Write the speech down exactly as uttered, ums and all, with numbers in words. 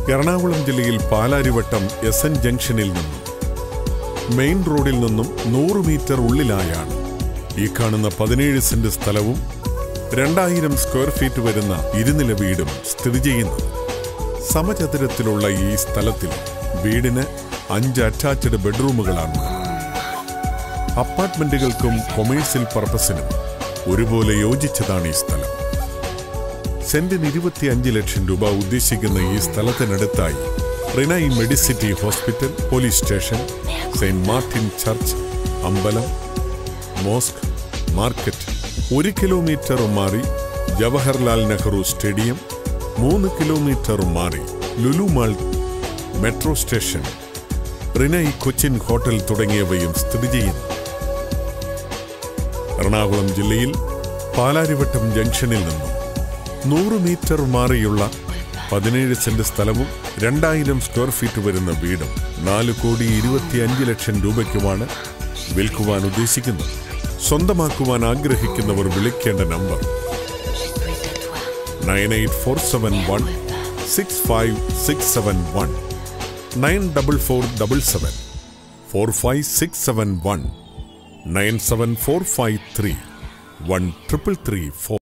എറണാകുളം ജില്ലയിൽ Palarivattom S N ജംഗ്ഷനിൽ നിന്നും മെയിൻ റോഡിൽ നിന്നും നൂറ് മീറ്റർ ഉള്ളിലായാണ് ഈ കാണുന്ന പതിനേഴ് സെന്റ് സ്ഥലവും രണ്ടായിരം സ്ക്വയർ ഫീറ്റ് വരുന്ന ഇരുനില വീടും സ്ഥിതി ചെയ്യുന്നത്. സമചതുരത്തിലുള്ള ഈ സ്ഥലത്തിൽ വീടിന് അഞ്ച് അറ്റാച്ച്ഡ് ബെഡ്റൂമുകളാണ്. അപ്പാർട്ട്മെന്റുകൾക്കും കൊമേഴ്സ്യൽ പർപ്പസിനും ഒരുപോലെ യോജിച്ചതാണ് ഈ സ്ഥലം. സെന്റിന് ഇരുപത്തിയഞ്ച് ലക്ഷം രൂപ ഉദ്ദേശിക്കുന്ന ഈ സ്ഥലത്തിനടുത്തായി Renai medicity hospital, police station, saint Martin church, അമ്പലം, മോസ്ക്, മാർക്കറ്റ്, ഒരു കിലോമീറ്റർ മാറി ജവഹർലാൽ നെഹ്റു സ്റ്റേഡിയം, മൂന്ന് കിലോമീറ്റർ മാറി Lulu mall, metro station, Renai Cochin hotel തുടങ്ങിയവയും സ്ഥിതി ചെയ്യുന്നു. എറണാകുളം ജില്ലയിൽ പാലാരിവട്ടം ജംഗ്ഷനിൽ നിന്നും നൂറ് മീറ്റർ മാറിയുള്ള പതിനേഴ് സെന്റ് സ്ഥലവും രണ്ടായിരം സ്ക്വയർ ഫീറ്റ് വരുന്ന വീടും നാല് കോടി ഇരുപത്തിയഞ്ച് ലക്ഷം രൂപയ്ക്കുമാണ് വിൽക്കുവാൻ ഉദ്ദേശിക്കുന്നത്. സ്വന്തമാക്കുവാൻ ആഗ്രഹിക്കുന്നവർ വിളിക്കേണ്ട number nine eight four seven one six five six seven one, nine double four double seven four five six seven one, nine seven four five three one triple three four.